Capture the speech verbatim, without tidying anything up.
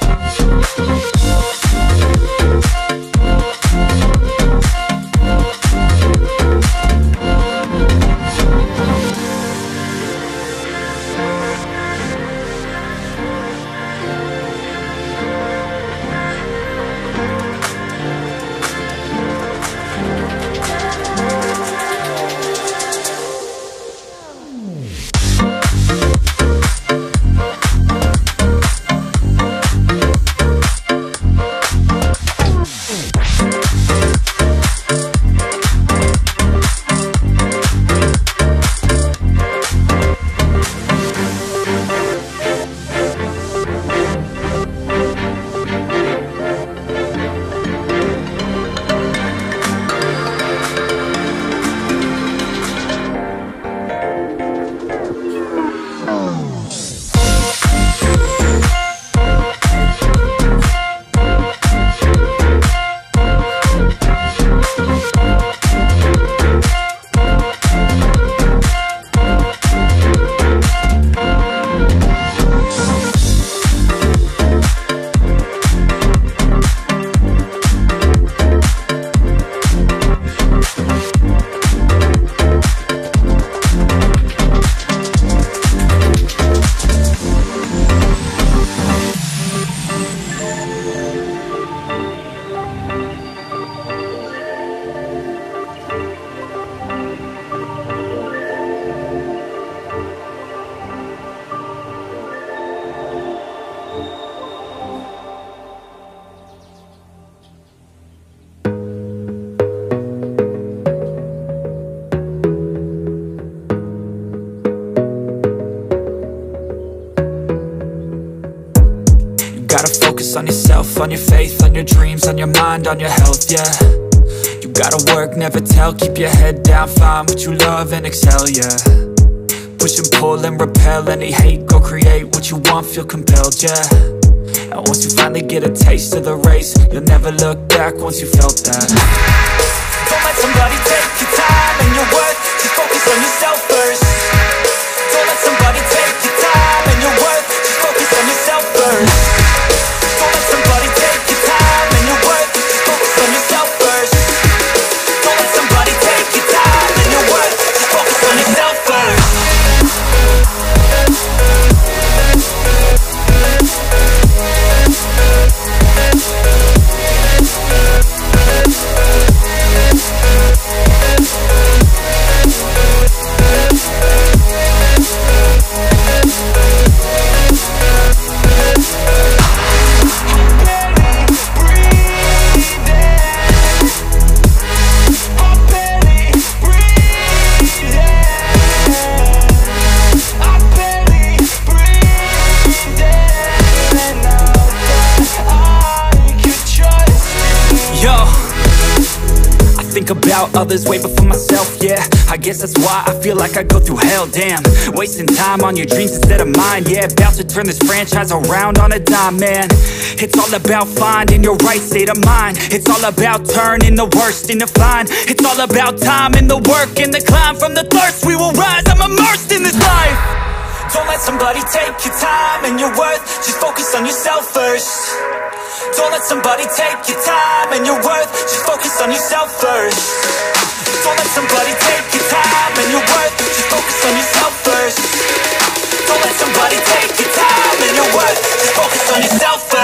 On yourself, on your faith, on your dreams, on your mind, on your health, yeah. You gotta work, never tell, keep your head down, find what you love and excel, yeah. Push and pull and repel any hate, go create what you want, feel compelled, yeah. And once you finally get a taste of the race, you'll never look back once you felt that. Don't let somebody take your time and your worth, just focus on yourself first. Don't let somebody take your time and your worth, just focus on yourself first. Think about others way before myself, yeah. I guess that's why I feel like I go through hell, damn. Wasting time on your dreams instead of mine, yeah. About to turn this franchise around on a dime, man. It's all about finding your right state of mind. It's all about turning the worst into fine. It's all about time and the work and the climb. From the thirst we will rise, I'm immersed in this life. Don't let somebody take your time and your worth, just focus on yourself first. Don't let somebody take your time and your worth, just focus on yourself first. Don't let somebody take your time and your worth, just focus on yourself first. Don't let somebody take your time and your worth, just focus on yourself first.